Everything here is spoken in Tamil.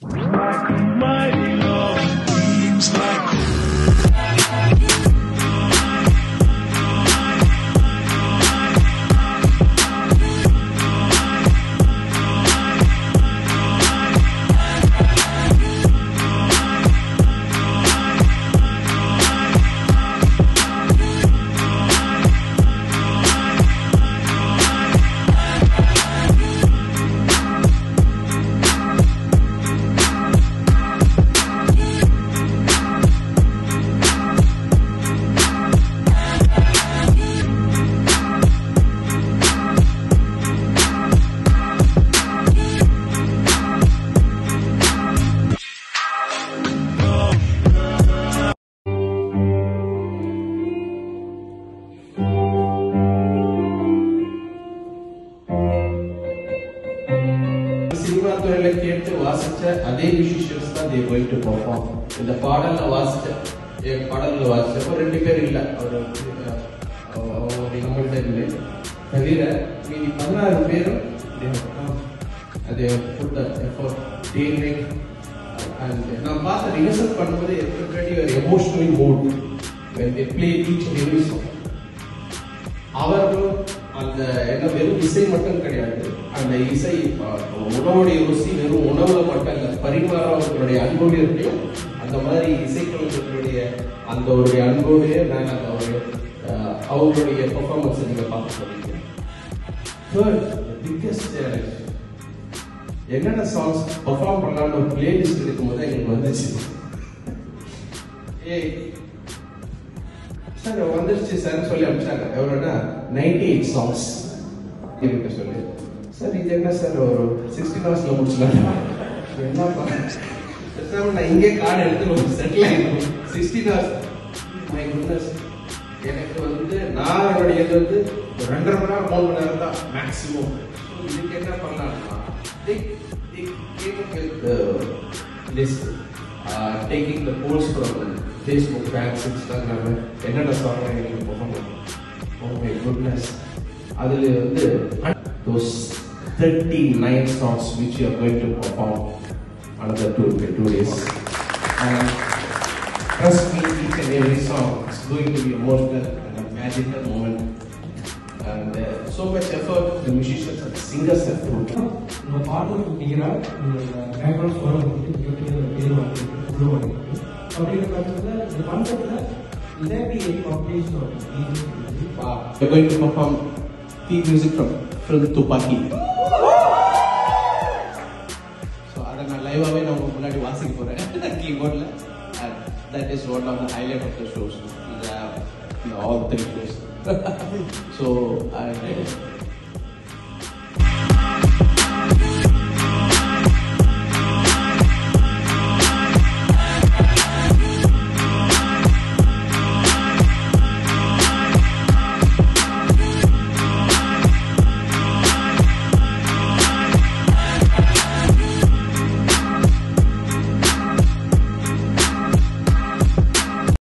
அதே musicians தான் they are going to perform. இந்த பாடல்ல வாசிச்ச ரெண்டு பேர் இல்ல அவர் நம்மள்ட்ட இல்லை தவிர மீதி 16 பேரும் they have put the effort day night and நான் பார்த்து ரிஹர்சல் பண்ணும்போது everybody were emotionally moved when they play each and every song. அவர்களும் அந்த என்ன வெறும் இசை மட்டும் கிடையாது, அந்த இசை உணவுடைய ருசி வெறும் உணவுல மட்டும் இல்ல, பரிமாற அவர்களுடைய அன்போடு இருக்கு. அந்த மாதிரி இசைக்கலைஞர்களுடைய அந்த ஒரு அன்போடைய நான் அவங்களுடைய பெர்ஃபார்மன்ஸ் நீங்க பார்க்க போறீங்க. பிக்கஸ்ட் சேலஞ்ச் என்னென்ன சாங்ஸ் பெர்ஃபார்ம் பண்ணலாம்னு ஒரு பிளேலிஸ்ட் இருக்கும்போது எங்களுக்கு வந்துச்சு. சார் வந்துருச்சு சார் சொல்லி அனுப்பிச்சாங்க. எவ்வளோன்னா 98 சாங்ஸ் இருக்க சொல்லி. சார் இது என்ன சார் ஒரு 16 ஹவர்ஸ்ல முடிச்சுக்கலாம் என்ன நான் இங்கே கார்டு எடுத்து செட்டில் ஆகிடும் 16 ஹவர்ஸ். மை குட்னஸ், எனக்கு வந்து நான் என்னுடைய இது வந்து 2.5 மணி நேரம் 3 மணி நேரம் தான் மேக்ஸிமம். இதுக்கு என்ன பண்ணலாம்னா list taking the polls from Facebook, fans, Instagram, என்னென்ன சாங் எங்களுக்கு பெர்ஃபார்ம் பண்ணுவோம். Oh my goodness, அதில் வந்து those 39 songs which you are going to perform another 2 days. And trust me, each and every song is going to be emotional and a magical moment. And so much effort the musicians and the singers have put. இந்த பாட்டு நீங்களா பேக்ரவுண்ட் ஸ்கோர் வந்து பேர் வந்து அப்படிங்கிற பட்சத்தில் இந்த கான்செப்டில் இதே competition we're going to perform theme music from film Tupaki. So அதை நான் லைவாகவே நான் உங்களுக்கு முன்னாடி வாசிக்க போகிறேன் கீபோர்டில். And that is one of the highlight of the shows. All 3 shows. So